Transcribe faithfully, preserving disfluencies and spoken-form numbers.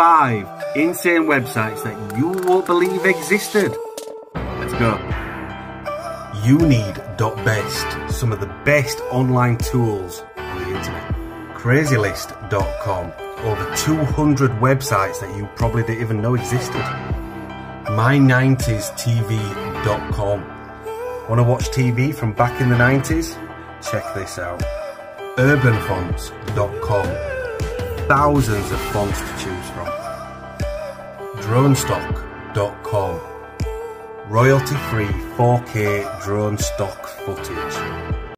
five insane websites that you won't believe existed. Let's go. You need dot best, some of the best online tools on the internet. Crazylist dot com, over two hundred websites that you probably didn't even know existed. my nineties T V dot com. Want to watch T V from back in the nineties? Check this out. urban fonts dot com. Thousands of fonts to choose from. dronestock dot com. Royalty-free four K drone stock footage.